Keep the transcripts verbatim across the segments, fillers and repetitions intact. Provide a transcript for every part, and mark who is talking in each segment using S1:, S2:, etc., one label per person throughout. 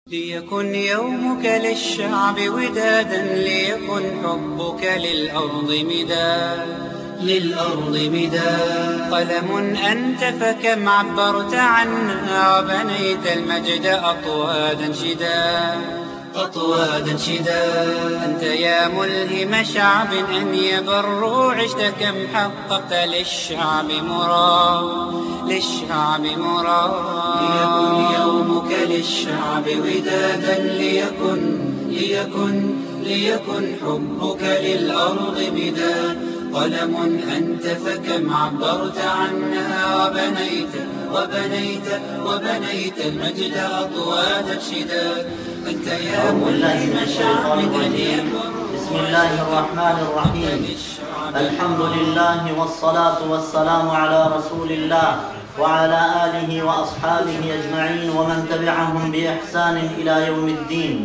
S1: ليكن يومك للشعب ودادا، ليكن حبك للأرض مداد للأرض مداد. قلم أنت فكم عبرت عنا، وبنيت المجد أطوادا شداد أطوادا شداد. أنت يا ملهم شعب أن يبروا، عشت كم حققت للشعب مراد للشعب مراد. ليكن يومك للشعب ودادا، ليكن ليكن ليكن حبك للأرض مداد. قلم أنت فكم عبرت عنها، وبنيت وبنيت وبنيت المجد أطوادا شداد. أنت يا ملهم شعب أن يبروا.
S2: بسم الله الرحمن الرحيم. الحمد لله والصلاة والسلام على رسول الله وعلى آله وأصحابه أجمعين ومن تبعهم بإحسان إلى يوم الدين.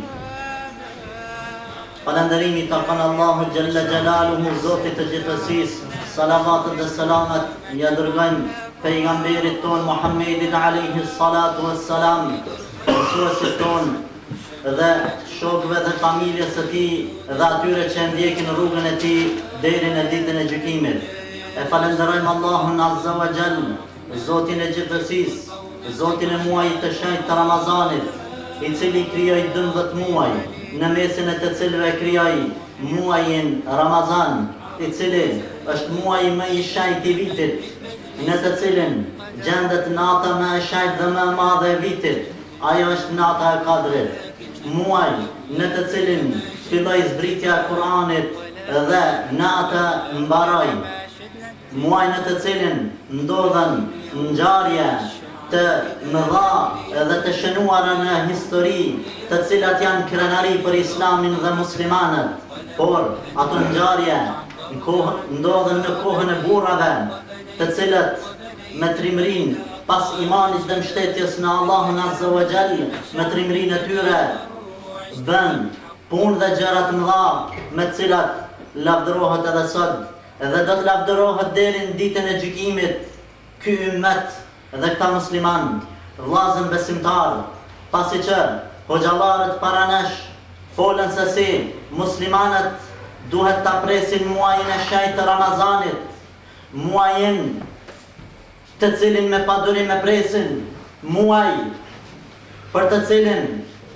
S2: Falëndërimi takon Allahu Gjelle Gjelaluhu, Zotit të gjithësisë. Salavatet dhe selamet ja dërgojmë pejgamberit ton Muhammedit alayhi salatu wassalam, mësuesit ton dhe shokëve dhe familjes së tij dhe atyre që ndjekin rrugën e tij deri në ditën e gjykimit. E falënderojmë Allahun Azza wa Jall, Zotin e gjithësisë, Zotin e muajit të shenjtë të Ramazanit, i cili krijoi dymbëdhjetë muaj, në mesin e të cilëve krijoi muajin Ramazan, i cili është muaji më i shenjtë i vitit, në të cilin gjendet nata më e shenjtë dhe më e madhe e vitit. Ajo është nata e Kadrit, muaj në të cilin filloi zbritja e Kuranit dhe nata mbaroi, muaj në të cilin ndodhen ngjarje të mëdha dhe të shënuara në histori, të cilat janë krenari për Islamin dhe muslimanët, por ato ngjarje ndodhen në kohën e burrave, të cilët me trimrin pas imanit dhe mbështetjes në Allahun Azza wa Jall, me trimrin e tyre bën punë dhe gjëra të mëdha me të cilat lavdërohet edhe sot dhe do të lavdërohet deri në ditën e gjykimit ky ummet dhe këta musliman, vllazën besimtar, pasi që hoxhallarët para nesh folën se si muslimanët duhet ta presin muajin e shenjtë të Ramazanit, muajin të cilin me padurim e presin, muaj për të cilin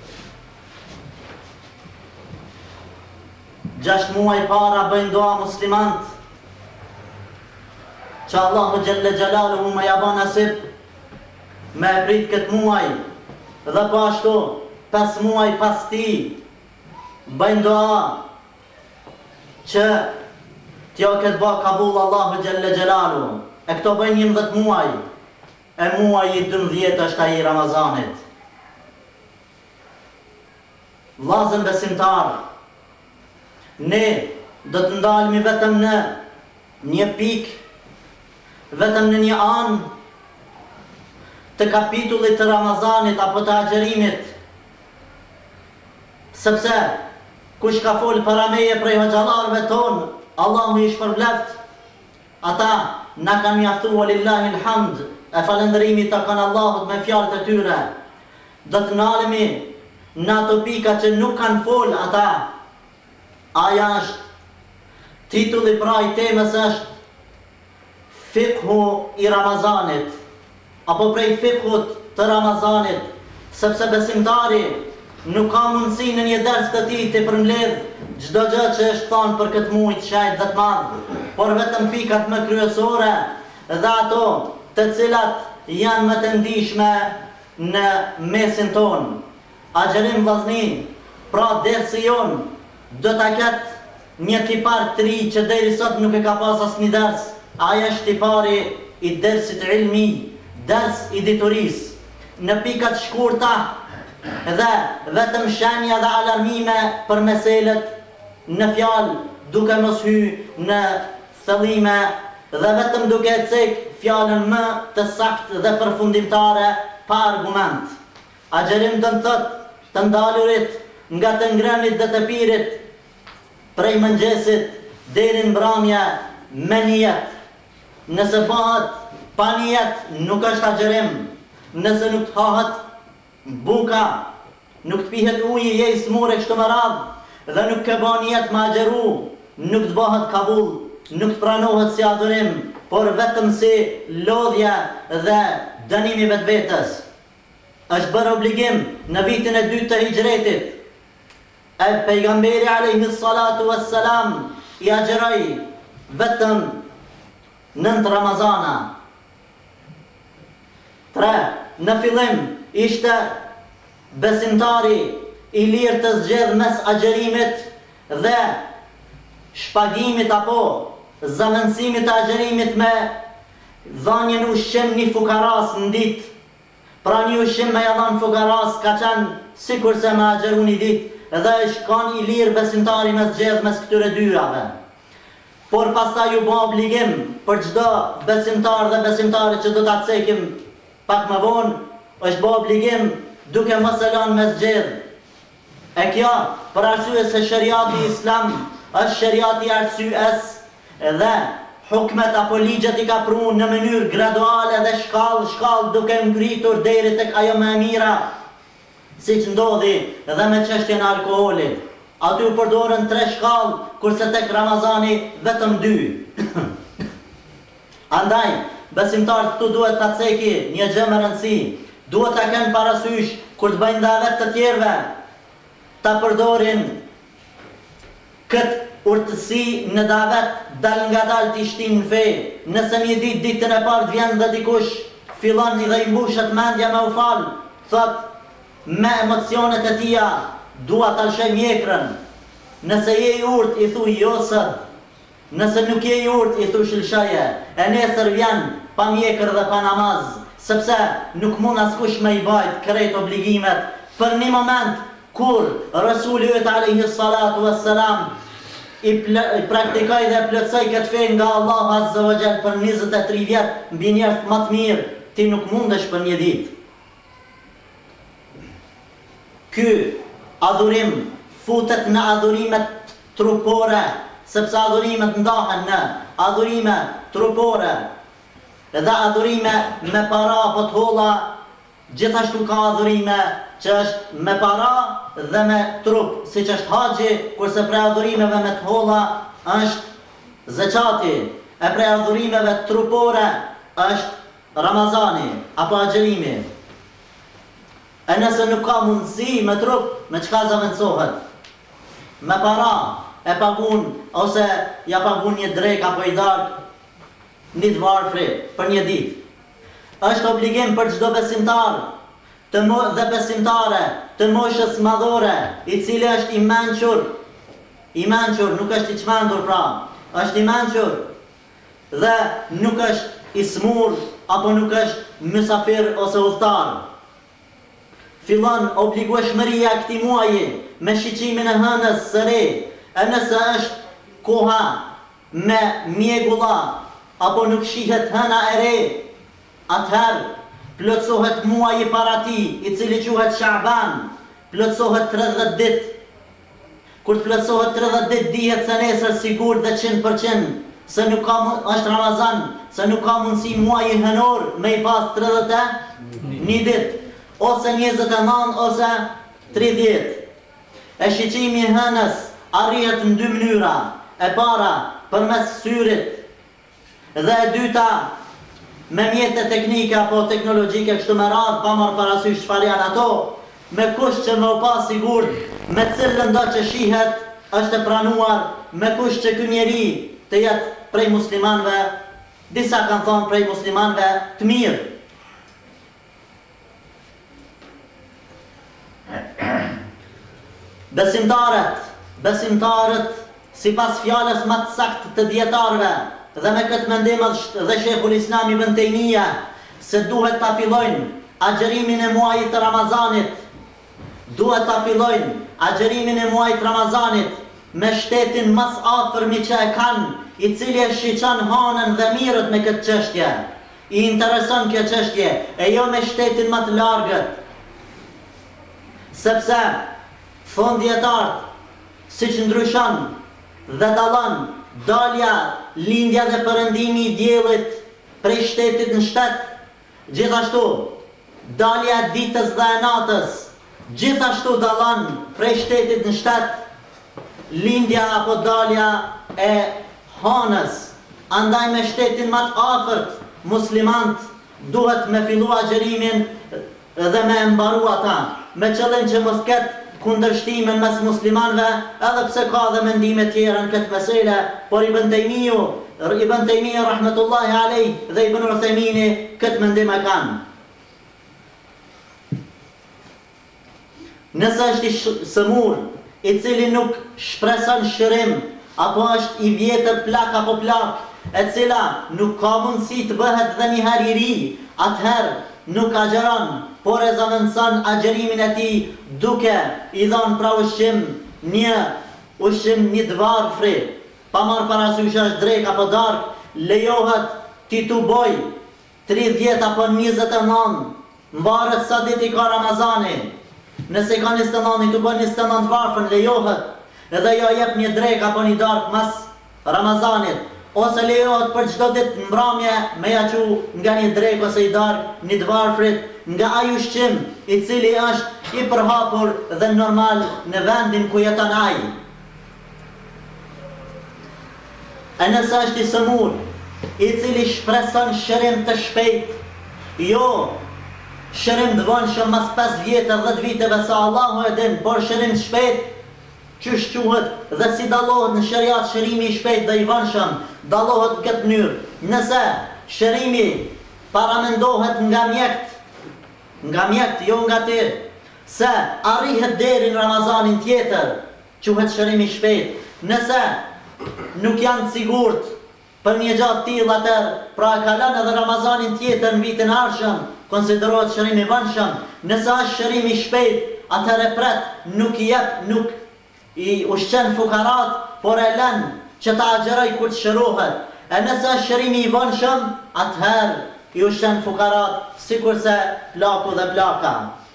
S2: gjashtë muaj para bëjnë doa muslimant që Allahu Gjelle Gjelaluhu me jabon nasib me e prit këtë muaj, dhe po ashtu pas muaj pas ti bëjnë doa që t'jo këtë ba kabul Allahu Gjelle Gjelaluhu. E këto bëjnë njëmbëdhjetë muaj, e muaj i dymbëdhjetë është ai Ramazanit. Vllazën besimtar, ne do të ndalemi vetëm në një pikë, vetëm në një anë të kapitullit të Ramazanit apo të agjerimit, sepse kush ka folë para meje prej hoxhallarëve tonë, Allahu i shpërbleft, ata na kanë mjaftuar lillahi alhamd, e falëndërimi takon Allahut me fjalët e tyre. Do të ndalemi në ato pika që nuk kanë folë ata. Aja është titulli pra i temës është Fikhu i Ramazanit, apo prej fikhut të Ramazanit, sepse besimtari nuk ka mundësi në një ders të tij të përmbledh çdo gjë që është thënë për këtë muaj të shenjtë dhe të madh, por vetëm pikat më kryesore dhe ato të cilat janë më të ndihshme në mesin ton. Agjerim vllazni, pra dersi jon do ta ketë një tipar të ri që deri sot nuk e ka pas asnjë ders. Aja është tipari i dersit ilmi, ders i dituris, në pikat shkurta dhe vetëm shenja dhe alarmime për meselet në fjalë, duke mos hy në thellime dhe vetëm duke cek fjalën më të saktë dhe përfundimtare pa argument. Agjerim do të thotë të ndalurit nga të ngrënit dhe të pirit prej mëngjesit deri në mbrëmje me nijet. Nëse bëhet pa nijet nuk është agjerim, nëse nuk të hahet buka nuk të pihet uji, je i smur e kështu me radhë, dhe nuk ke ba niyet me agjeru, nuk të bëhet kabull, nuk të pranohet si adhurim, por vetëm si lodhja dhe dënimi vetvetes. Është bërë obligim në vitin e dytë të hijretit. E pejgamberi alayhi salatu wassalam i agjeroi vetëm nëntë Ramazana. Tre, në fillim ishte besimtari i lirë të zgjedh mes agjerimit dhe shpagimit apo zamënësimit të agjerimit me dhanjen ushqim një fukaras në ditë. Pra një ushqim me jadhan fukaras ka qenë sikur se me agjeru një ditë dhe është kanë i lirë besimtari me zgjedh mes këtyre dyrave. Por pasta ju ba obligim për çdo besimtar dhe besimtare që do ta cekim pak më vonë, është ba obligim duke mos e lënë me zgjedh. E kjo për arsye se shariati islam është shariati arsyes dhe hukmet apo ligjet i ka pru në mënyrë graduale dhe shkallë shkallë duke ngritur deri tek ajo më e mira, siç ndodhi dhe me çështjen e alkoolit. Aty u përdorën tre shkallë, kurse tek Ramazani vetëm dy. Andaj, besimtarët këtu duhet ta ceki një gjë me rëndësi, duhet ta kenë parasysh kur të bëjnë davet të tjerëve, ta përdorin këtë urtësi në davet dal nga dal t'i shtin në fe. Nëse një ditë ditën e parë vjen dhe dikush fillon dhe i mbushet mendja me u fal, thot me emocionet e tia dua ta lshoj mjekrën. Nëse je i urt i thuj jo sot, nëse nuk je i urt i thuj lshoje. E nesër vjen pa mjekër dhe pa namaz, sepse nuk mund askush me i bajt krejt obligimet për një moment kur Rasuli yt alayhi salatu wassalam i praktikoj dhe plotësoj këtë fe nga Allahu Azza wa Jall për njëzet e tri vjet mbi njerëz më të mirë, ti nuk mundesh për një ditë. Ky adhurim futet në adhurimet trupore, sepse adhurimet ndahen në adhurime trupore dhe adhurime me para apo të holla. Gjithashtu ka adhurime që është me para dhe me trup, siç është haxhi, kurse prej adhurimeve me të holla është zeqati, e prej adhurimeve trupore është Ramazani apo agjerimi. E nëse nuk ka mundësi me trup, me çka zaventsohet? Me para e pagun, ose ja pagun një drek apo i dark një të varfri për një ditë. Është obligim për çdo besimtar të mo dhe besimtare të moshës madhore, i cili është i mençur, i mençur, nuk është i çmendur pra, është i mençur dhe nuk është i smur apo nuk është mysafir ose udhëtar. Fillon obligueshmëria e këtij muaji me shiqimin e hënës së re, e nëse është koha me mjegulla apo nuk shihet hëna e re, atëherë plotësohet muaji para tij, i cili quhet Sha'ban, plotësohet tridhjetë ditë. Kur plotësohet tridhjetë ditë, dihet se nesër sigurt dheqind përqind se nuk ka është Ramazan, se nuk ka mundësi muaji hënor me i pas tridhjetë e një ditë, ose njëzet e nëntë ose tridhjetë. E shiqimi i hënës arrihet në dy mënyra. E para përmes syrit dhe e dyta me mjete teknike apo teknologjike kështu me radhë, pa marrë parasysh çfarë janë ato, me kusht që më u pa sigurt me cilën do që shihet është e pranuar, me kusht që ky njeri të jetë prej muslimanëve, disa kanë thonë prej muslimanëve të mirë. Besimtarët, besimtarët sipas fjalës më të saktë të dietarëve, dhe me këtë mendim dhe Sheikhul Islam Ibn Taymija se duhet ta fillojnë agjerimin e muajit të Ramazanit, duhet ta fillojnë agjerimin e muajit Ramazanit me shtetin mas afërmi që e kanë, i cili e shiqan hanën dhe mirët me këtë çështje. I intereson kjo çështje, e jo me shtetin më të largët. Sepse thon dietarët, siç ndryshon dhe dallon dalja, lindja dhe perëndimi i diellit prej shtetit në shtet, gjithashtu dalja ditës dhe e natës, Gjithashtu dallan prej shtetit në shtet lindja apo dalja e hanës. Andaj me shtetin më të afërt muslimant duhet me fillu agjerimin dhe me mbaru ata, me qëllim që mos ketë kundërshtime mes muslimanëve, edhe pse ka dhe mendime tjera në këtë mesele, por Ibn Tejmiju, Ibn Tejmiju rahmetullahi alej dhe Ibn Uthejmini këtë mendim e kanë. Nëse është i sëmur, i cili nuk shpreson shërim, apo është i vjetër plak apo plak, e cila nuk ka mundësi të bëhet dhe një herë i ri, atëherë nuk agjeron, por e zavendëson agjerimin e tij duke i dhënë pra ushqim një ushqim një dvarfri, pa marrë parasysh është drek apo dark, lejohet ti tu boj tridhjetë apo njëzet e nëntë, mvaret sa ditë i ka Ramazani. Nëse ka njëzet e nëntë, i tu boj njëzet e nëntë varfën, lejohet, edhe jo jep një drek apo një dark mas Ramazanit, ose lejohet për çdo ditë mbrëmje me ja qu nga një drek ose i dark, një dvarfrit, nga ai ushqim i cili është i përhapur dhe normal në vendin ku jeton ai. E nëse është i sëmur, i cili shpreson shërim të shpejt, jo shërim të vonshëm mas pesë vjetë e dhjetë viteve sa Allahu e din, por shërim të shpejt, që shquhet dhe si dallohet në shariat shërimi i shpejt dhe i vonshëm, dallohet në këtë mënyrë. Nëse shërimi paramendohet nga mjekt, nga mjekt, jo nga ti, se arrihet deri në Ramazanin tjetër, quhet shërimi i shpejt. Nëse nuk janë sigurt për një gjatë tillë atër, pra e kalon edhe Ramazanin tjetër në vitin arshëm, konsiderohet shërimi i vonshëm. Nëse është shërimi i shpejt, atëherë pret, nuk i jep, nuk i ushqen fukarat, por e lën që ta agjeroj kur të shërohet. E nëse është shërimi i vonshëm, atëherë i ushqen fukarat, sikurse plaku dhe plaka.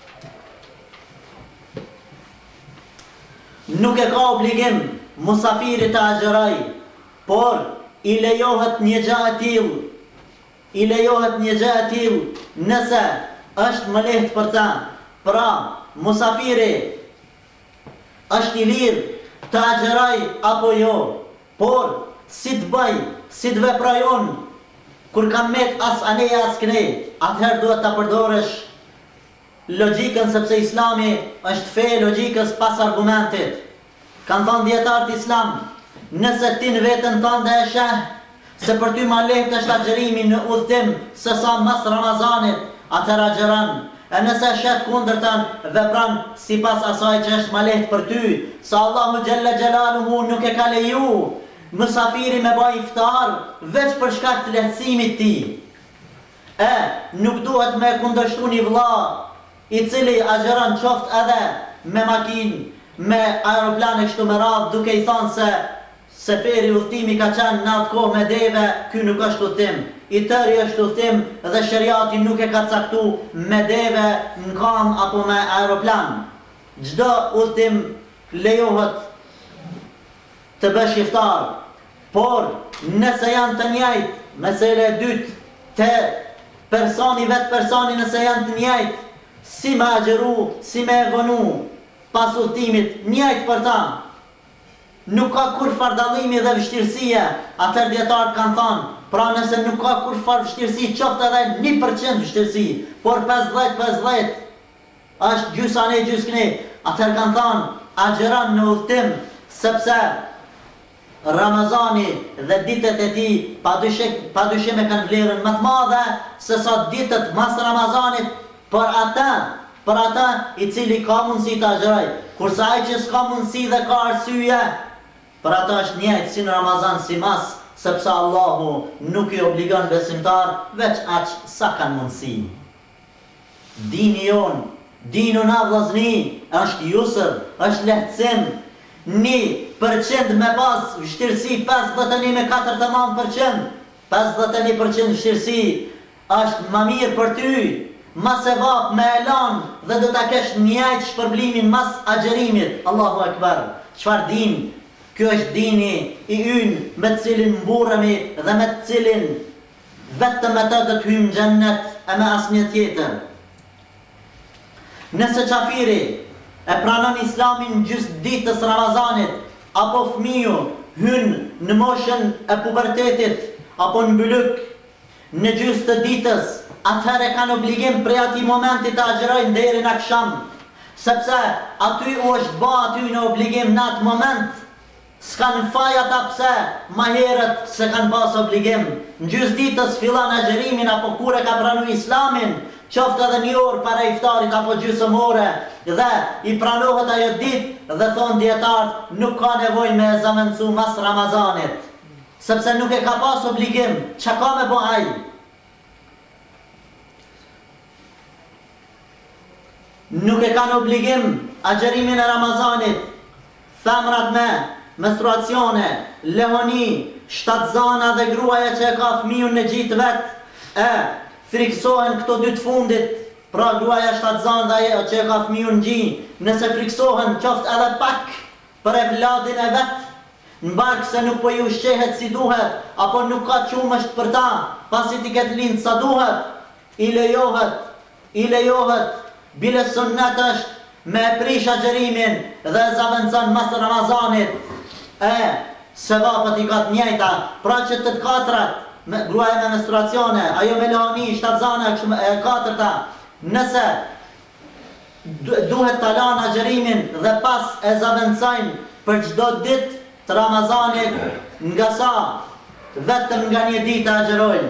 S2: Nuk e ka obligim musafiri të agjeroj, por i lejohet një gjë e tillë, i lejohet një gjë e tillë nëse është më lehtë për ta. Pra, musafiri është i lirë të agjeroj apo jo, por si të bëj, si të veprojon, kur kam met as aneja as këne, atëherë duhet të përdoresh logjikën, sepse Islami është fe logjikës pas argumentit. Kanë thënë dietarët Islam, nëse ti në veten tënde e sheh se për ty më lehtë është agjerimi në udhtim se sa mas Ramazanit, atëherë agjeron. E nëse shet kundërtën, vepron sipas asaj që është më lehtë për ty, sa Allahu xhalla xhelaluhu nuk e ka leju musafiri me bëj iftar veç për shkak të lehtësimit të tij. E nuk duhet me kundërshtu një vëlla i cili agjeron qoftë edhe me makinë, me aeroplane kështu me radhë, duke i thënë se seferi udhtimi ka qenë në atë kohë me deve, ky nuk është udhtim. I tëri është udhtim dhe shariati nuk e ka caktu me deve në kam apo me aeroplan. Çdo udhtim lejohet të bësh iftar, por nëse janë të njëjtë, mesela e dytë, të personi vetë personi nëse janë të njëjtë, si me agjeru, si me vonu pas udhtimit, njëjtë për ta. Nuk ka kur fardallimi dhe vështirësie, atër djetarët kanë thënë, pra nëse nuk ka kur far vështirësi, qoftë edhe një përqind vështirësi, por pesëdhjetë pesëdhjetë është gjysa ne gjysë këne, atër kanë thënë, agjeron në udhtim, sepse Ramazani dhe ditët e tij padyshim e kanë vlerën më të madhe se sa ditët mas Ramazanit për ata, për ata i cili ka mundësi të agjeroj. Kurse ai që s'ka mundësi dhe ka arsye, për ata është njëjtë si në Ramazan si mas, sepse Allahu nuk i obligon besimtar veç aq sa kanë mundësi. Dini jon, dinu na vllazni, është yusr, është lehtësim. Një përqind me pas vështirësi pesëdhjetë e një me katër të nëntë përqind, pesëdhjetë e një përqind vështirësi është më mirë për ty, mas e vap me elan dhe do ta kesh njëjtë shpërblimin mas agjerimit. Allahu Akbar. Çfarë din? Kjo është dini i ynë me të cilin mburremi dhe me të cilin vetëm ata do të hyjmë në xhennet e me asnjë tjetër. Nëse qafiri e pranon islamin gjysë ditës Ramazanit, apo fëmiu hyn në moshën e pubertetit, apo në mbylyk në gjysë të ditës, atëherë kanë obligim prej atij momenti të agjërojnë deri në akşam, sepse aty u është bë aty në obligim në atë moment. S'kan faj ata pse ma herët se kanë pas obligim. Në gjysë ditës fillan agjërimin apo kur e ka pranu islamin, qoftë edhe një orë para iftarit apo gjysmë ore, dhe i pranohet ajo ditë dhe thonë dietarët nuk ka nevojë me e zaventsu mas Ramazanit, sepse nuk e ka pas obligim. Çka ka me bo ai? Nuk e kanë obligim agjërimin e Ramazanit. Femrat me menstruacione, lehoni, shtatzana dhe gruaja që e ka fëmijën në gjitë vetë, e friksohen këto dy të fundit, pra gruaja shtatzan dhe ajo që e ka fëmijën në gjitë, nëse friksohen qoftë edhe pak për evladin e vetë, në barkë se nuk po ju shqehet si duhet, apo nuk ka qumësht për ta, pasi ti ketë lindë sa duhet, i lejohet, i lejohet, bile sunnet është me prish agjërimin dhe zaventson mas Ramazanit, e sevapët i ka të njëjta, pra që të të katrat, me, gruaja me menstruacione, ajo me lehoni, shtatzana, e katërta, nëse duhet të lanë agjërimin dhe pas e zaventsojnë për çdo ditë të Ramazanit, nga sa vetëm nga një ditë agjërojnë.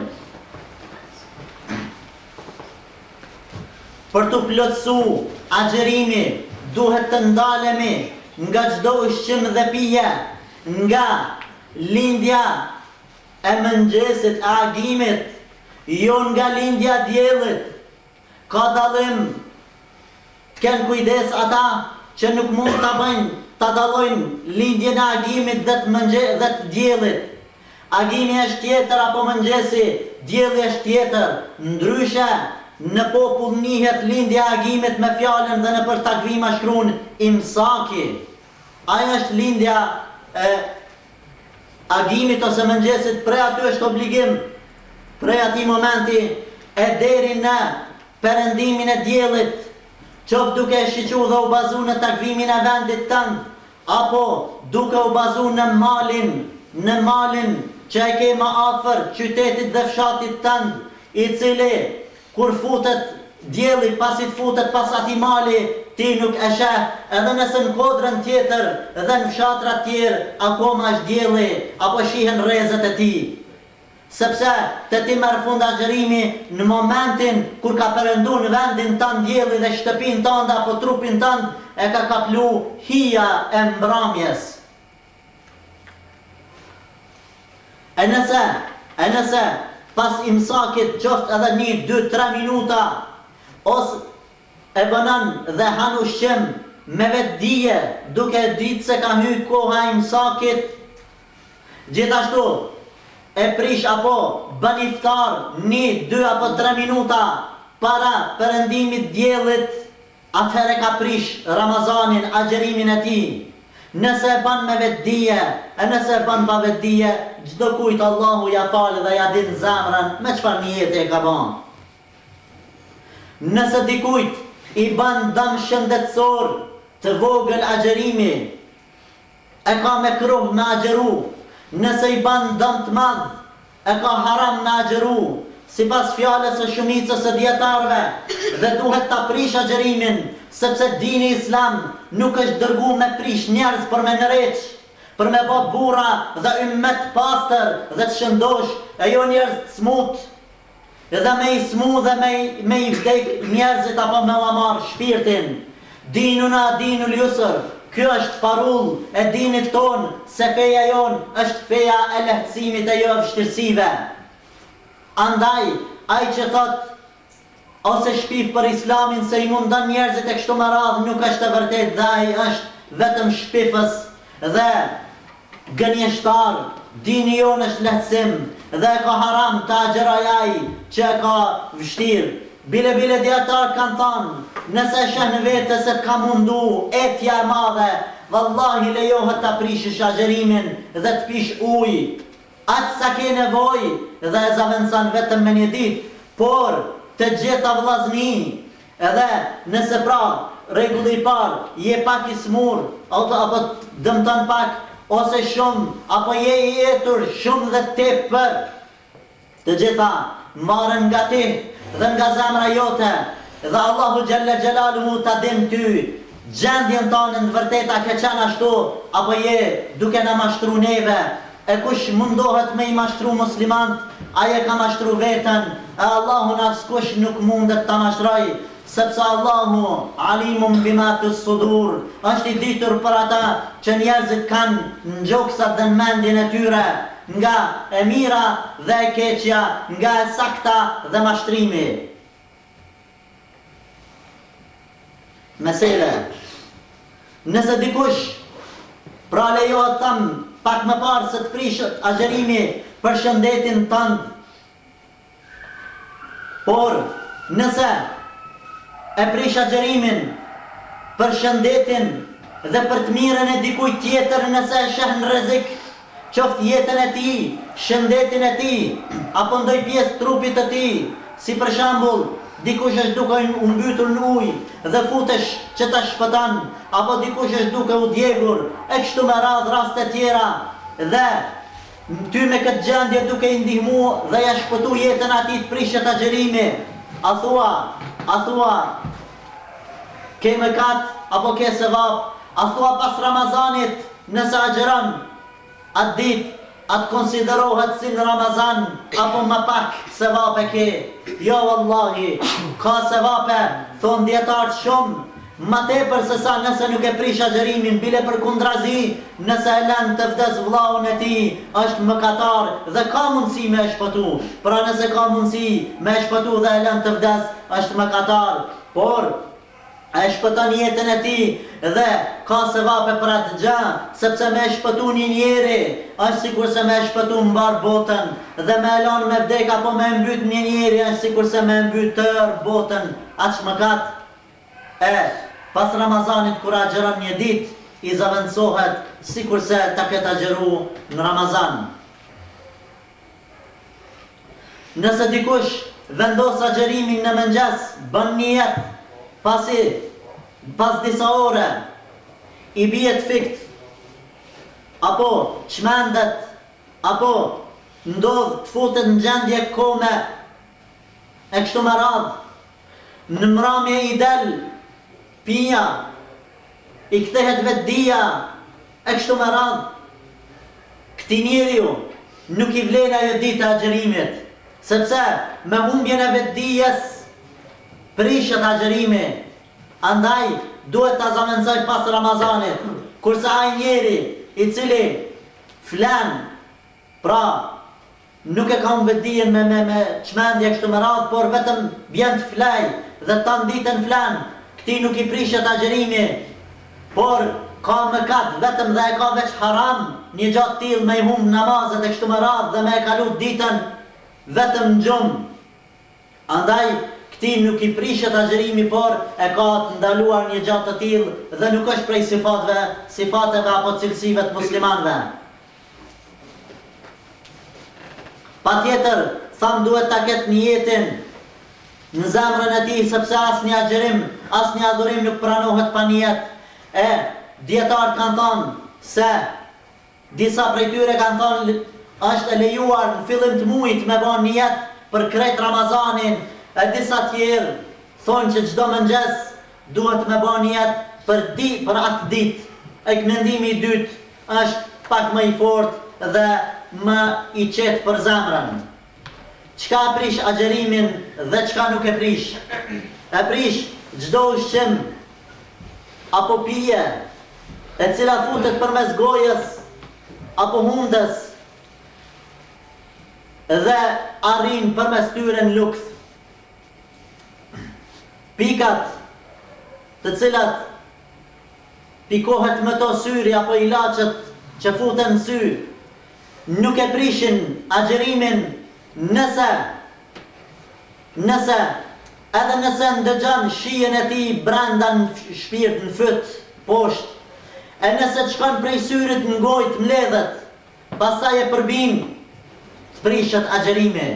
S2: Për të plotësu agjërimi, duhet të ndalemi nga çdo ushqim dhe pije, nga lindja e mëngjesit, e agimit, jo nga lindja diellit. Ka dallim, të kenë kujdes ata që nuk mund të bëjnë, të dallojnë lindjen e agimit dhe të mëngjesit dhe të diellit. Agimi është tjetër apo mëngjesi, dielli është tjetër, ndryshe. Në popull njihet lindja e agimit me fjalën dhe në për takvima shkruan imsaki. Ajo është lindja e agimit ose mëngjesit, prej aty është obligim, prej atij momenti e deri në perëndimin e diellit, qoftë duke e shiqu dhe u bazu në takvimin e vendit tënd, apo duke u bazu në malin, në malin që e ke më afër qytetit dhe fshatit tënd, i cili kur futet dielli, pasi të futet pas atij mali, ti nuk e sheh, edhe nëse në kodrën tjetër dhe në fshatra tjerë akoma është dielli, apo shihen rrezet e tij. Sepse të ti merr fund agjërimi në momentin kur ka perëndu në vendin tënd dielli dhe shtëpinë tënde apo trupin tënd e ka kaplu hija e mbrëmjes. E nëse, e nëse pas imsakit qoftë edhe një, dy, tre minuta, ose e bënën dhe han ushqim me vetë dije, duke ditë se ka hyrë koha imsakit, gjithashtu e prish apo bën iftar një, dy apo tre minuta para perëndimit diellit, atëherë ka prish Ramazanin, agjërimin e tij. Nëse e bën me vetë dije, e nëse e bën pa vetë dije, çdo kujt Allahu ja falë dhe ja din zemrën me çfarë niyeti e ka bën. Nëse dikujt i bën dëm shëndetësor të vogël agjërimi, e ka me kruh me agjëru. Nëse i bën dëm të madh, e ka haram me agjëru, sipas fjalës së shumicës së dietarëve, dhe duhet ta prish agjërimin, sepse dini islam nuk është dërgu me prish njerëz për me nëreq, për me bë burra dhe ymmet pastër dhe të shëndosh, e jo njerëz të smut, dhe me i smu dhe me, me i vdek njerëzit apo me u marr shpirtin. Dinuna dinul yusr, kjo është parull e dinit ton, se feja jon është feja e lehtësimit e jo vështirësive. Andaj, ai që thot ose shpif për islamin se i mundon njerëzit e kështu me radhë, nuk është e vërtet, dhe ai është vetëm shpifës dhe gënjeshtar. Dini jonë është lehtësim dhe ka haram të agjëroj ai që e ka vështirë. Bile bile dietarët kanë thënë, nëse sheh në vete se të ka mundu etja e madhe, vallahi lejohet ta prishësh agjërimin dhe të pish ujë, atë sa ke nevojë dhe e zaventson vetëm me një ditë, por të gjitha vllazni, edhe nëse pra rregulli i parë, je pak i smur, apo dëmton pak, ose shumë, apo je i etur shumë dhe tepër. Të gjitha marrën nga ti dhe nga zemra jote, dhe Allahu Gjelle Gjelaluhu ta din ty gjendjen tonë në vërteta ke qenë ashtu, apo je duke na mashtru neve. E kush mundohet me i mashtru muslimant, aje ka mashtru vetën, e Allahu në askush nuk mundet ta mashtroj, sepse Allahu alimun bima fis sudur, është i ditur për ata që njerëzit kanë në gjoksat dhe në mendjen e tyre, nga e mira dhe e keqja, nga e sakta dhe mashtrimi. Mesele, nëse dikush pra lejohet thëmë pak më parë se të prishët agjerimi për shëndetin tënd, por nëse e prish agjerimin për shëndetin dhe për të mirën e dikujt tjetër, nëse e sheh në rrezik qoftë jetën e tij, shëndetin e tij, apo ndonjë pjesë trupit të tij, si për shembull dikush është duke u mbytur në ujë dhe futesh që ta shpëton, apo dikush është duke u djegur, e kështu me radhë raste tjera, dhe ty me këtë gjendje duke i ndihmu dhe ja shpëtu jetën atij të prishet agjerimi, a thua, a thua, ke mëkat apo ke sevap, a thua pas Ramazanit nëse agjeron atë ditë, atë konsiderohet si në Ramazan, apo më pak sevape ke. Jo wallahi, ka sevape, thonë djetarët shumë, ma tepër se sa nëse nuk e prish agjerimin, bile për kundrazi, nëse e lën të vdes vllaun e tij, është mëkatar dhe ka mundësi me e shpëtu. Pra nëse ka mundësi me e shpëtu dhe e lën të vdes, është mëkatar, por e shpëton jetën e tij dhe ka sevape për atë gjë, sepse me shpëtu një njeri është sikur se me shpëtu mbar botën, dhe me lënë me vdek apo me mbyt një njeri është sikur se me mbyt tërë botën. Aq mëkat. E pas Ramazanit kur agjeron një ditë, i zavendësohet sikur se ta ketë agjeru në Ramazan. Nëse dikush vendos agjerimin në mëngjes, bën niyet, pasi pas disa ore i bie të fikt, apo çmendet, apo ndodh të futet në gjendje kome, e kështu me radhë, në mramje i del pija, i kthehet vetdia, e kështu me radhë, këtij njeriu nuk i vlen ajo ditë e agjerimit, sepse me humbjen e vetdijes prishet agjerimi. Andaj duhet ta zavendësoj pas Ramazanit, kurse ai njeri i cili flan, pra nuk e ka vetdijen me me me çmendje kështu me radhë, por vetëm vjen të flaj dhe tan ditën flan, këtij nuk i prishet agjerimi, por ka mëkat vetëm dhe e ka veç haram, një gjatë tillë me i humb namazet e kështu me radhë dhe me e kalu ditën vetëm në gjumë. Andaj këtij nuk i prishet agjerimi, por e ka të ndaluar një gjatë të tillë dhe nuk është prej sifateve, sifateve apo cilësive të muslimanëve. Patjetër, tham duhet ta ketë niyetin në zemrën e tij, sepse asnjë agjerim, asnjë adhurim nuk pranohet pa niyet. E dietarët kanë thënë se disa prej tyre kanë thënë është e lejuar në fillim të muajit me bën niyet për krejt Ramazanin, e disa tjerë thonë që çdo mëngjes duhet me bën niyet për di, për atë ditë. E mendimi i dytë është pak më i fortë dhe më i qetë për zemrën. Çka e prish agjerimin dhe çka nuk e prish? E prish çdo ushqim apo pije e cila futet përmes gojës apo hundës dhe arrin përmes tyre në luks. Pikat të cilat pikohet me to syri apo ilaçet që futen në sy, nuk e prishin agjerimin nëse nëse edhe nëse ndëgjon shijen e tij brenda në shpirt, në fyt, poshtë, e nëse shkon prej syrit në gojë të mbledhet, pastaj e përbin, të prishet agjerimi.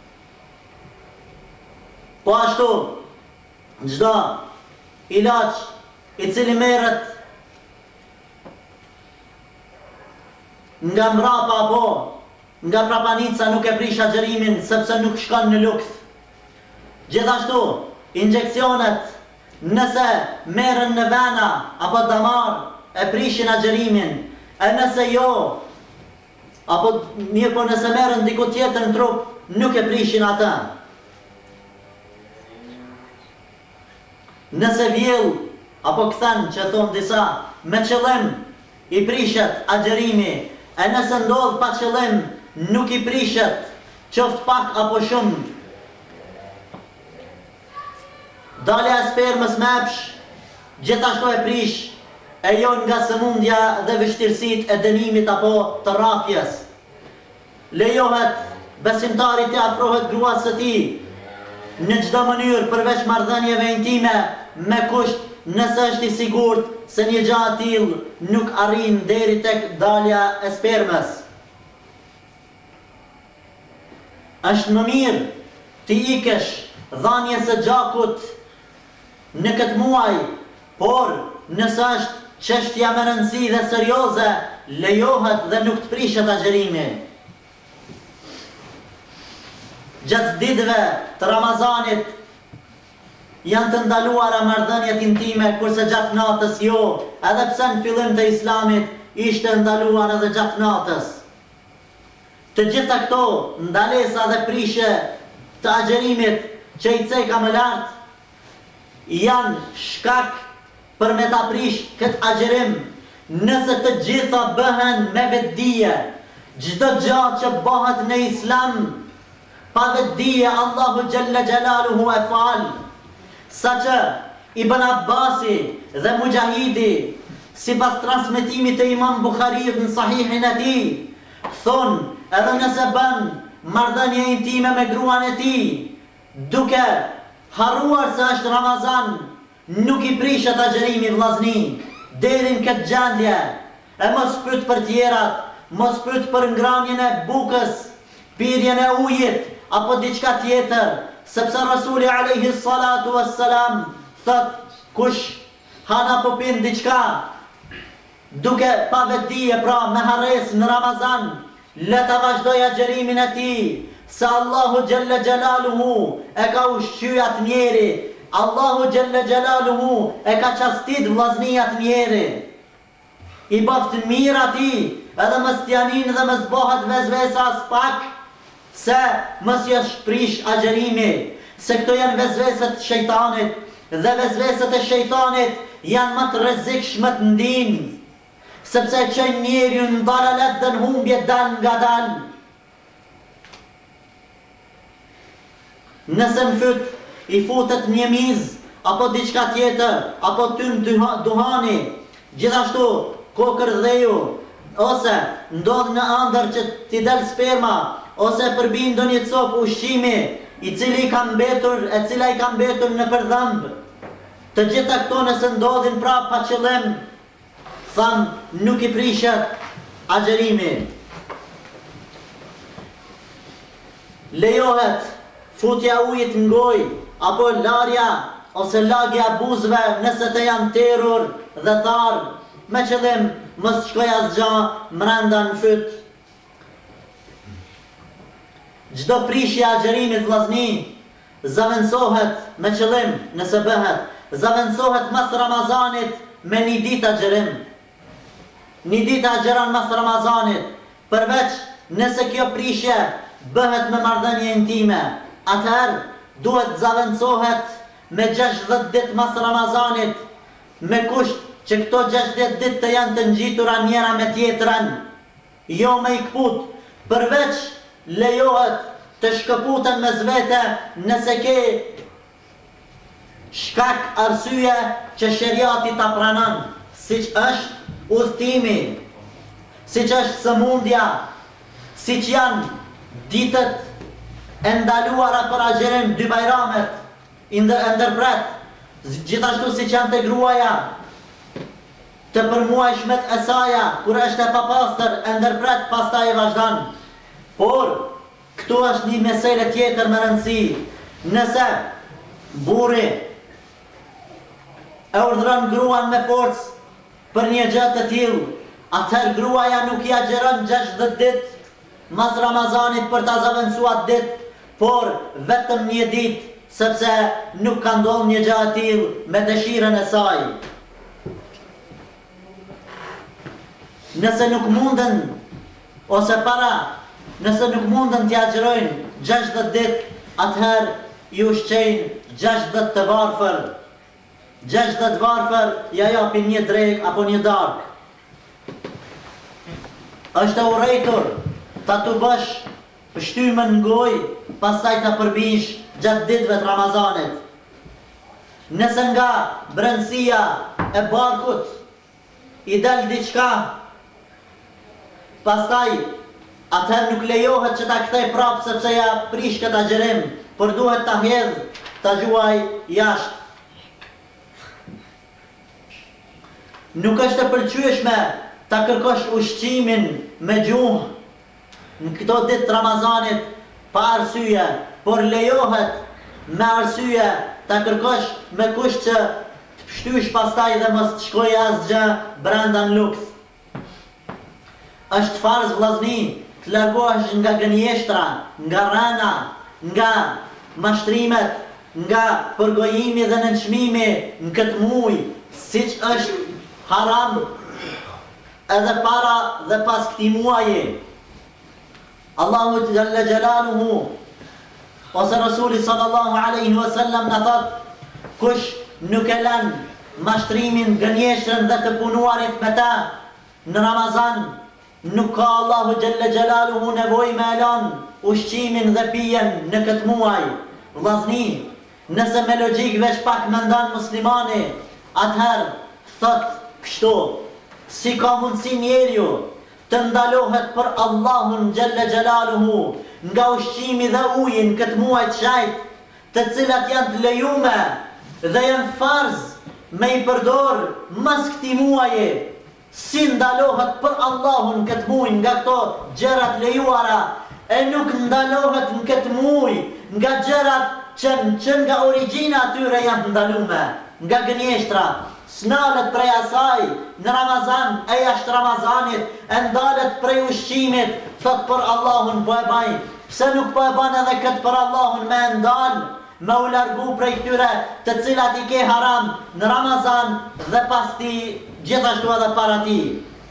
S2: Po ashtu, çdo ilaç i cili merret nga mrapa apo nga prapanica nuk e prish agjerimin sepse nuk shkon në luks. Gjithashtu, injeksionet nëse merren në vena apo damar e prishin agjerimin, e nëse jo, apo mirë po nëse merren diku tjetër në trup, nuk e prishin atë. Nëse vjell, apo këthen që thonë disa, me qëllim i prishet agjerimi, e nëse ndodh pa qëllim, nuk i prishet, qoftë pak apo shumë. Dalja e spermës me epsh, gjithashtu e prish, e jo nga sëmundja dhe vështirësit e dënimit apo të rrafjes. Lejohet besimtarit të afrohet gruas së tij në çdo mënyrë përveç marrëdhënieve intime me kusht nëse është i sigurt se një gjë e tillë nuk arrin deri tek dalja e spermës. Është më mirë të ikësh dhënies së gjakut në këtë muaj, por nëse është çështja me rëndësi dhe serioze, lejohet dhe nuk të prishet agjerimi. Gjatë ditëve të Ramazanit janë të ndaluara marrëdhëniet intime, kurse gjatë natës jo, edhe pse në fillim të Islamit ishte ndaluar edhe gjatë natës. Të gjitha këto ndalesa dhe prishje të agjerimit që i ceka më lart janë shkak për me ta prish këtë agjerim, nëse të gjitha bëhen me vetdije. Çdo gjë që bëhet në Islam pa vetdije, Allahu Gjelle Gjelaluhu e fal. Saqë Ibn Abbasi dhe Mujahidi, sipas transmetimit të Imam Bukhariut në sahihin e tij, thonë edhe nëse bën marrëdhënie intime me gruan e tij, duke harruar se është Ramazan, nuk i prishet agjerimi vllazni, deri në këtë gjendje. E mos pyet për tjerat, mos pyet për ngranjen e bukës, pirjen e ujit apo diçka tjetër, sepse Rasuli alayhi salatu wassalam thot, kush han apo pin diçka duke pa vetdije, pra me harres në Ramazan, le ta vazhdoj agjerimin e tij, se Allahu Gjelle Gjelaluhu e ka ushqyer atë njeri, Allahu Gjelle Gjelaluhu e ka qastit vllazni atë njeri. I bëft mirë atij, edhe mos t'janin dhe mos bëhet vezvesa as pak, se mos ja shprish agjerimi, se këto janë vezveset të shejtanit, dhe vezveset e shejtanit janë më të rrezikshme të ndinë, sepse çojnë njeriu në dalalet dhe në humbje dal nga dal. Nëse në fyt i futet një miz, apo diçka tjetër, apo tym duhani, gjithashtu kokër dheju, ose ndodh në ëndër që t'i del sperma, ose përbin ndonjë copë ushqimi, i cili ka mbetur, e cila i ka mbetur në përdhëmb. Të gjitha këto nëse ndodhin prap pa qëllim, thanë, nuk i prishet agjerimi. Lejohet futja ujit në gojë, apo larja, ose lagja buzëve nëse të janë terur dhe tharë, me qëllim mos shkoj asgjë mrenda në fyt. Çdo prishje agjerimit vllazni zaventsohet me qëllim, nëse bëhet, zaventsohet mas Ramazanit me një ditë agjerim. Një ditë agjeron mas Ramazanit, përveç nëse kjo prishje bëhet me marrëdhënie intime, atëherë duhet zaventsohet me gjashtëdhjetë ditë mas Ramazanit, me kusht që këto gjashtëdhjetë ditë të janë të ngjitura njëra me tjetrën, jo me i kput, përveç lejohet të shkëputen me zvete nëse ke shkak arsye që sheriati ta pranon, siç është udhtimi, siç është sëmundja, siç janë ditët e ndaluara për agjerim, dy bajramet, e ndërpret, gjithashtu siç janë të gruaja, të përmuajshmet e saja, kur është e papastër, e ndërpret, pastaj e vazhdon. Por, këtu është një mesele tjetër me rëndësi. Nëse burri e urdhëron gruan me forcë për një gjë të tillë, atëherë gruaja nuk ja xheron gjashtëdhjetë ditë mas Ramazanit për ta zaventësuar ditë, por vetëm një ditë, sepse nuk ka ndodhur një gjë e tillë me dëshirën e saj. Nëse nuk munden, ose para, nëse nuk munden t'ja xherojnë gjashtëdhjetë ditë, atëherë ju ushqejnë gjashtëdhjetë të varfër. gjashtëdhjetë varfër ja japin një drek apo një darkë. Është e urrejtur ta tu bësh pështymën në gojë, pastaj ta përbish gjatë ditëve të Ramazanit. Nëse nga brendësia e barkut i del diçka, pastaj atëherë nuk lejohet që ta kthej prapë sepse ja prish këtë agjerim, por duhet ta hedh, ta gjuaj jashtë. Nuk është e pëlqyeshme ta kërkosh ushqimin me gjuhë në këto ditë të Ramazanit pa arsye, por lejohet me arsye ta kërkosh me kusht që të pështysh pastaj dhe mos të shkojë asgjë brenda në luks. Është farz vllazni të largohesh nga gënjeshtra, nga rana, nga mashtrimet, nga përgojimi dhe nënçmimi në këtë muaj, siç është haram edhe para dhe pas këtij muaji. Allahu Jalla Jalaluhu ose Rasuli sallallahu alaihi wasallam na thot, kush nuk e lën mashtrimin, gënjeshtrën dhe të punuarit me ta në Ramazan, nuk ka Allahu Jalla Jalaluhu nevojë me lën ushqimin dhe pijen në këtë muaj. Vllazni, nëse me logjik veç pak mendon muslimani, atëherë thot kështu, si ka mundësi njeriu të ndalohet për Allahun Jalla Jalaluhu nga ushqimi dhe uji në këtë muaj të shajt, të cilat janë të lejume dhe janë farz me i përdor mas këtij muaji, si ndalohet për Allahun këtë muaj nga këto gjërat lejuara, e nuk ndalohet në këtë muaj nga gjërat që, që nga origjina atyre janë ndalume, nga gënjeshtra. S'nalet prej asaj në Ramazan e jashtë Ramazanit, e ndalet prej ushqimit, thot për Allahun po e bajnë. Pse nuk po e bajnë edhe këtë për Allahun me ndal, me u largu prej këtyre të cilat i ke haram në Ramazan dhe pas ti gjithashtu edhe para ti.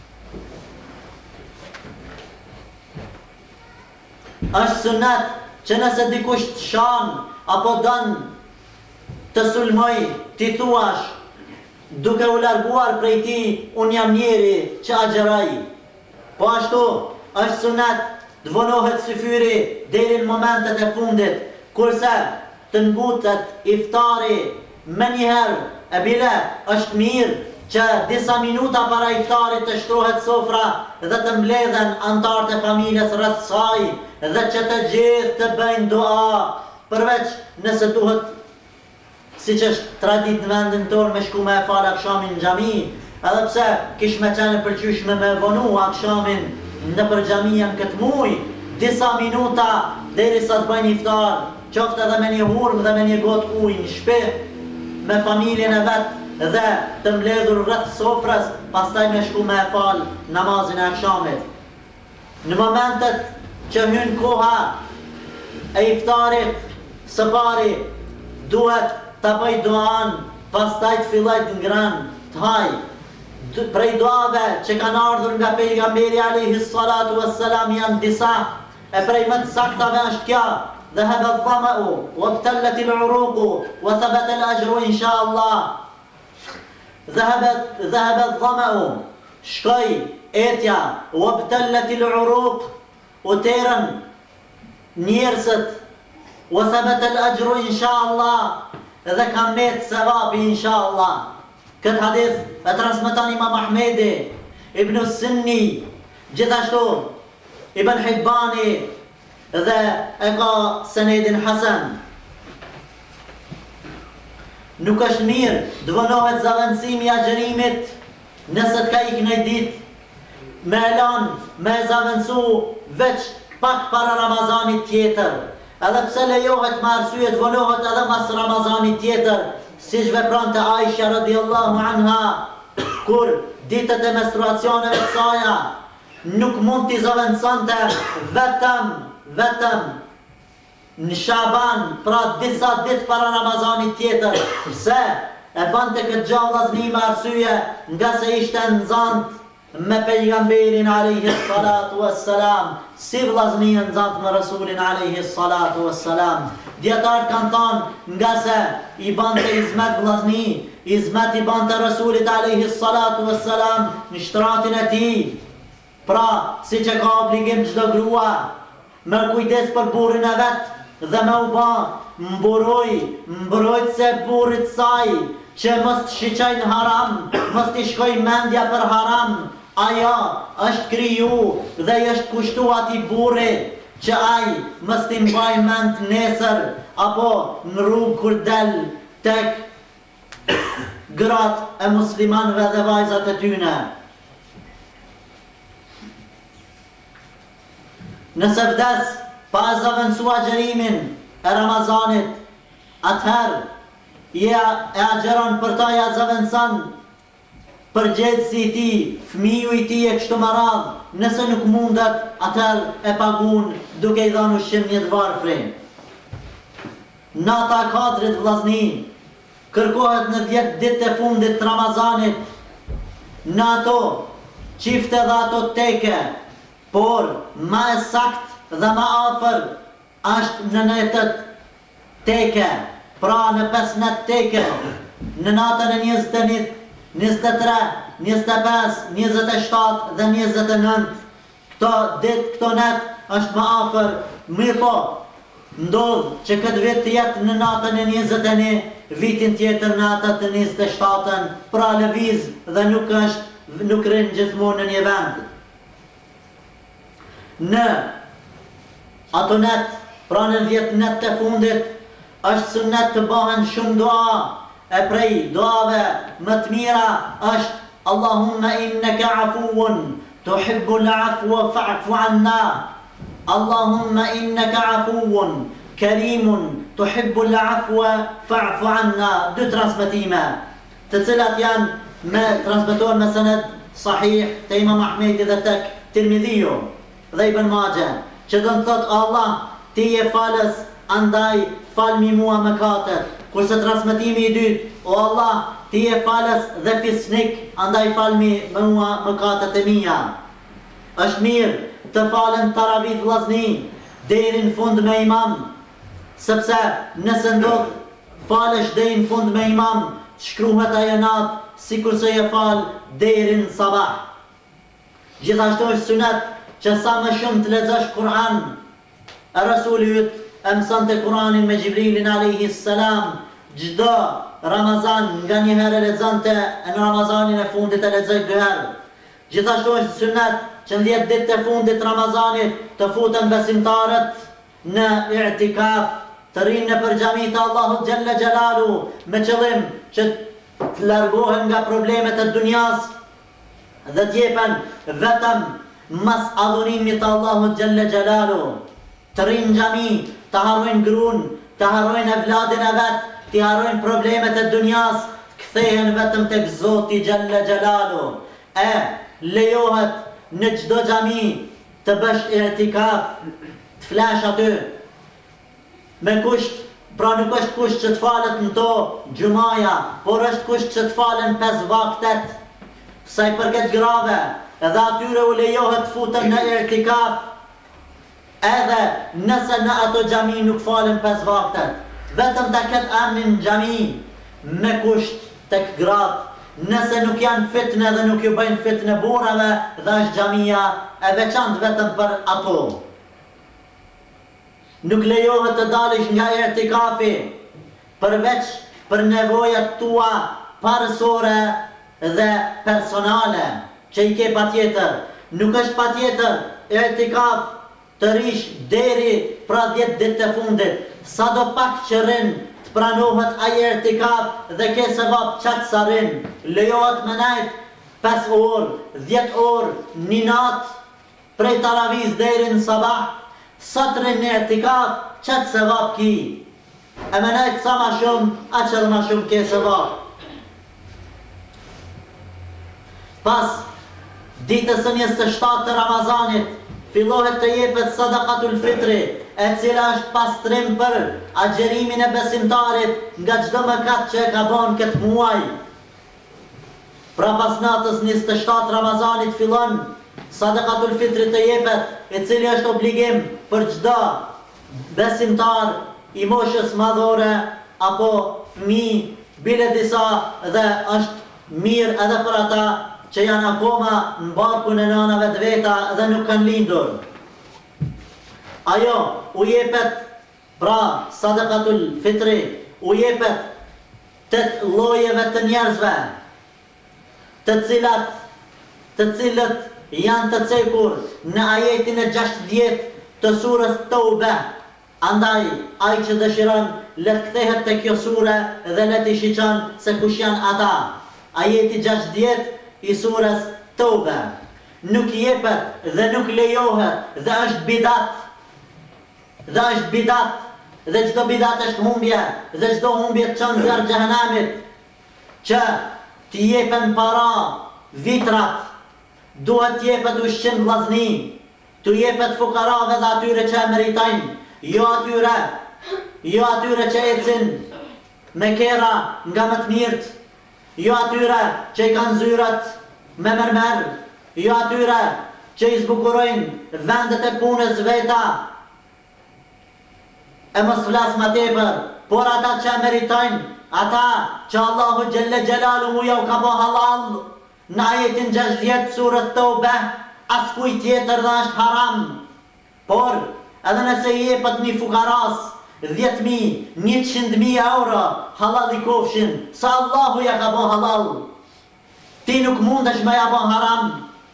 S2: Është sunet që nëse dikush të shan apo don të sulmoj, ti thuash duke u larguar prej ti, unë jam njeri që agjeraj. Po ashtu, është sunet të vonohet syfyri deri në momentet e fundit, kurse të ngutet iftari me njëherë, e bile është mirë që disa minuta para iftarit të shtrohet sofra dhe të mbledhen antarët e familjes rreth saj dhe që të gjithë të bëjnë dua, përveç nëse duhet, si që është tradit në vendin tonë me shku me e falë akshamin në gjami, edhe pse kish me qenë përqyshme me vonu akshamin në për gjamia në këtë muj, disa minuta deri sa të bëjnë iftar, qoftë edhe me një hurmë dhe me një gotë ujë në shpe, me familjen e vetë dhe të mbledhur rreth sofrës, pastaj me shku me e falë namazin e akshamit. Në momentet që hynë koha e iftarit, së pari duhet ta bëj duan, pastaj të filloj të ngran, të haj. Prej duave që kanë ardhur nga pejgamberi alayhi salatu wassalam janë disa, e prej më të saktave është kjo: dhahaba adh-dhama'u wabtallat al-'uruqu wa thabata al-ajru inshallah. Dhahaba dhahaba adh-dhama'u, shkoi etja, wabtallat al-'uruq, u terën njerëzit, wa thabata al-ajru inshallah, edhe kam met sevapi inshallah. Këtë hadith e transmeton Imam Ahmedi, Ibn Sunni, gjithashtu Ibn Hibbani dhe e ka senedin hasan. Nuk është mirë të vonohet zavendësimi i agjerimit nëse të ka ikë në ditë me elan, me zavendësu veç pak para Ramazanit tjetër. Edhe pse lejohet me arsye të vonohet edhe mas Ramazanit tjetër, si që veprante Aisha radiallahu anha, kur ditët e menstruacioneve të saja nuk mund t'i zëvendësonte vetëm, vetëm në Shaban, pra disa ditë para Ramazanit tjetër. Pse? E bante këtë gjallë vllazni me arsye nga se ishte nxantë me pejgamberin alayhi salatu wassalam, si vllazni nxantë me Rasulin alayhi salatu wassalam. Dietarët kanë thënë nga se i bante izmet vllazni, izmet i bante Rasulit alayhi salatu wassalam në shtratin e tij. Pra, si që ka obligim çdo grua me kujdes për burrin e vet dhe me u ba mburoj, mbrojtëse burrit saj, që mos të shiqojnë haram, mos t'i shkoj mendja për haram. Aja është kriju dhe i është kushtu ati burrit që ai mos t'i mbaj mend nesër apo në rrugë kur del tek gratë e muslimanëve dhe vajzat e tyne. Nëse vdes pa e zëvendësua xherimin e Ramazanit, atëherë ja e agjeron për ta ja zëvendëson përgjegjësi i tij, fëmiu i tij e kështu me radhë. Nëse nuk mundet, atëherë e pagun duke i dhënë ushqim një të varfër. Nata e katërt vllazni kërkohet në dhjetë ditë e fundit të Ramazanit, në ato çifte dhe ato teke, por ma e sakt dhe ma afër është në netët teke, pra në pesëdhjetë teke, në natën e njëzet e një, njëzet e tre, njëzet e pesë, njëzet e shtatë dhe njëzet e nëntë. Këto ditë, këto net është ma afër, mirë po, ndodhë që këtë vit të jetë në natën e njëzet e një, vitin tjetër në natën e njëzet e shtatën, pra lëviz dhe nuk është, nuk rinë gjithmonë në një vend. Në ato net, pra në dhjetë net të fundit, është sunnet të bëhen shumë dua, e prej duave më të mira është Allahumma innaka afuun tuhibbul afwa fa'fu anna. Allahumma innaka afuun karimun tuhibbul afwa fa'fu anna. Dy transmetime, të cilat janë me transmetohen me sanad sahih të Imam Ahmedi dhe tek Tirmidhiu dhe Ibn Majah, që do të thotë Allah ti je falës, andaj falmi mua mëkatet. Kurse transmetimi i dytë, o Allah ti je falës dhe fisnik, andaj falmi mua mëkatet e mia. Është mirë të falen taravih vllazni deri në fund me imam, sepse nëse ndodh falesh deri në fund me imam, shkruhet ajo natë sikur se je fal deri në sabah. Gjithashtu është sunet që sa më shumë të lexosh Kur'an. E Rasuli yt e mësonte Kur'anin me Xhibrilin alayhi salam, çdo Ramazan nga një herë lexonte, në Ramazanin e fundit e lexoi dy herë. Gjithashtu është sunet që në dhjetë ditë të fundit Ramazanit të futen besimtarët në i'tikaf, të rinë në përxhamit të Allahut xhalla xhelalu, me qëllim që të largohen nga problemet e dunjas dhe t'jepen vetëm mas adhurimit të Allahut xhalla xhelalu. Të rinë në xhami, të harrojnë gruan, të harrojnë evladin e vet, të harrojnë problemet e dunjas, të kthehen vetëm tek Zoti xhalla xhelalu. E lejohet në çdo xhami të bësh i'tikaf, të flesh aty me kusht, pra nuk është kusht që të falet në to xhumaja, por është kusht që të falen pesë vaktet. Sa i përket grave, edhe atyre u lejohet të futen në i'tikaf, edhe nëse në ato xhami nuk falen pesë vaktet, vetëm ta ketë emrin në xhami me kusht tek gratë. Nëse nuk janë fitne dhe nuk ju bëjnë fitne burrave, dhe është xhamia e veçantë vetëm për ato. Nuk lejohet të dalësh nga i'tikafi përveç për nevojat tua parësore dhe personale, që i ke patjetër. Nuk është patjetër i'tikaf të rish deri pra dhjetë ditë të fundit. Sado pak që rrin të pranohet ai i'tikaf dhe ke sevap çat sa rrin. Lejohet më nejt pesë orë, dhjetë orë, një natë prej taraviz deri në sabah. Sa të rrin në i'tikaf, çat sevap ki. e menajt sa ma shumë, aq edhe ma shumë ke se varë. Pas ditës së njëzet e shtatë të Ramazanit, fillohet të jepet sadakatul fitri, e cila është pastrim për agjerimin e besimtarit nga çdo mëkat që e ka bën këtë muaj. Pra pas natës njëzet e shtatë Ramazanit fillon sadakatul fitri të jepet, i cili është obligim për çdo besimtar i moshës madhore apo fëmijë, bile disa dhe është mirë edhe për ata që janë akoma në barkun e nanave të veta dhe nuk kanë lindur. Ajo u jepet, pra sadakatul fitri, u jepet të llojeve të njerëzve, të cilat, të cilët janë të cekur në ajetin e gjashtëdhjetë të surës Taube. Andaj, ai që dëshiron, le të kthehet te kjo sure dhe le të shiqon se kush janë ata. Ajeti gjashtëdhjetë i surës Taube. Nuk jepet dhe nuk lejohet dhe është bidat. Dhe është bidat. Dhe çdo bidat është humbje. Dhe çdo humbje të çon zjarr xhehenamit. Që t'i jepen para vitrat, duhet t'jepet ushqim vllazni, t'u jepet fukarave dhe atyre që e meritojnë, jo atyre, jo atyre që ecin me kera nga më të mirët, jo atyre që i kanë zyrat me mërmer, jo atyre që i zbukurojnë vendet e punës veta, e mos flas ma tepër, por ata që e meritojnë, ata që Allahu Gjelle Gjelaluhu jau ka bo halal, në ajetin gjashtëdhjetë surës Taube, as kuj tjetër dhe është haram. Por, edhe nëse jepet një fukaras, dhjetë mijë, njëqind mijë euro, halal i kofshin, sa Allahu ja ka bo halal. Ti nuk mundesh me ja bo haram.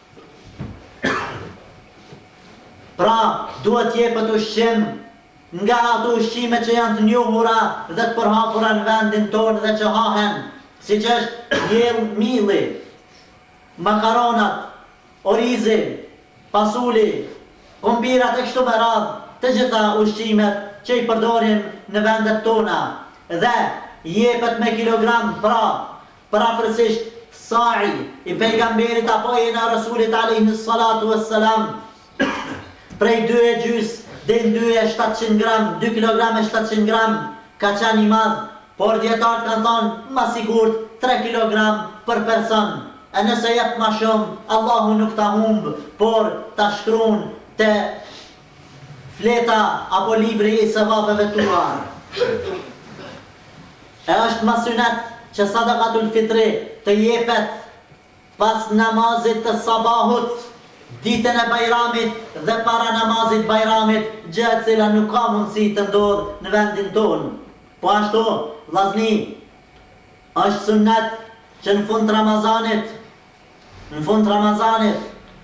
S2: Pra, duhet jepet ushqim nga ato ushqime që janë të njohura dhe të përhapura në vendin tonë dhe që hahen, si që është djell milli, makaronat, orizi, pasuli, kombirat e kështu me radhë, të gjitha ushqimet që i përdorim në vendet tona. Dhe jepet me kilogram, pra, parapërsisht sa'i i pejgamberit apo e në Rasulit alayhi salatu wassalam, prej dy e gjys dhe në dy e shtatëqind gram, dy kilogram e shtatëqind gram, ka qenë i madh, por djetarët kanë thonë ma sigurt tre kilogram për person. E nëse jep ma shumë, Allahu nuk ta humbë, por ta shkruan te fleta apo libri i sevapeve tua. E është ma synet që sadakatul fitri të jepet pas namazit të sabahut, ditën e bajramit dhe para namazit bajramit, gjë e cila nuk ka mundësi të ndodhë në vendin tonë. Po ashtu, vllazni, është sunnet që në fund Ramazanit, në fund Ramazanit,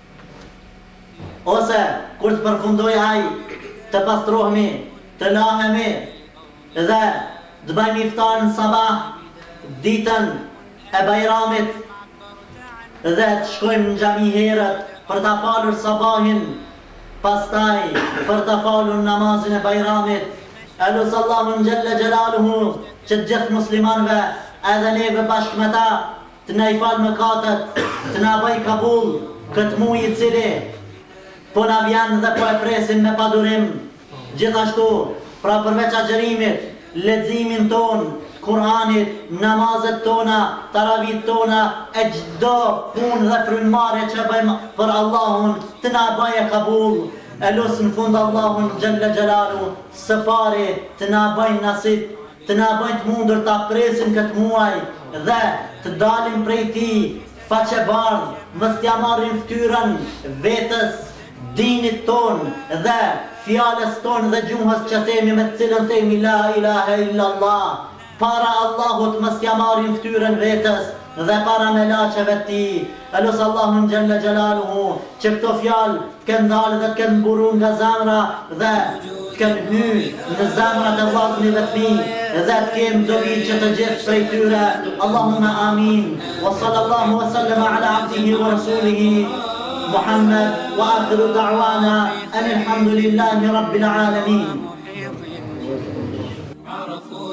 S2: ose kur të përfundoj aj, të pastrohemi, të lahemi, dhe të bëjmë iftar në sabah, ditën e bajramit, dhe të shkojmë në xhami herët për të falur sabahin, pastaj për të falur namazin e bajramit. E lusë Allahun Gjelle Gjelaluhu që të gjithë muslimanve edhe neve bashkë me ta të na i falë mëkatet, të na bëj kabul këtë muaj i cili po na vjen dhe po e presim me padurim. Gjithashtu, pra përveç agjerimit, leximin ton, Kur'anit, namazet tona, taravit tona, e gjdo punë dhe frymëmarrje që bëjmë për Allahun, të na bëje kabul. E lusë në fund Allahun Gjelle Gjelalu, së pari të na bëjnë nasip, të na bëjnë të mundur të presim këtë muaj dhe të dalim prej ti faqe bardh, mës t'ja marrim ftyrën vetës, dinit ton dhe fjales ton dhe gjuhës që themi me të cilën themi la ilahe illallah. Para Allahut mës t'ja marrim ftyrën vetës dhe para me laqeve ti. E lusë Allahun Gjelle Gjelaluhu që këto fjallë të kënë dalë dhe të kënë mburu nga zamra dhe të kënë hy në zamrat e vllaznive të mi dhe të kemë dobi që të gjithë prej tyre. Allahumma amin. Wa sallallahu wa sallama ala abdihi wa rasulihi Muhammad wa akhiru da'wana an alhamdulillahi rabbil alamin.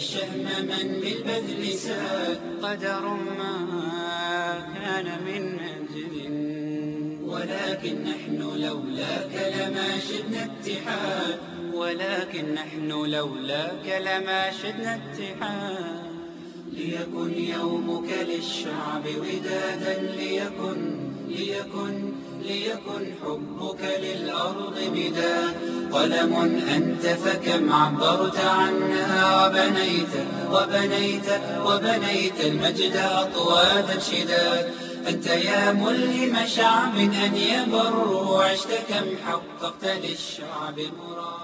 S1: الشهم من بالبذل ساد قدر ما كان من أجل، ولكن نحن لولاك لما شدنا اتحاد، ولكن نحن لولاك لما شدنا اتحاد. ليكن يومك للشعب ودادا، ليكن ليكن ليكن حبك للأرض مداد. قلم أنت فكم عبرت عنها، وبنيت وبنيت وبنيت المجد أطوادا شداد. أنت يا ملهم شعب أن يبر، عشت كم حققت للشعب مراد.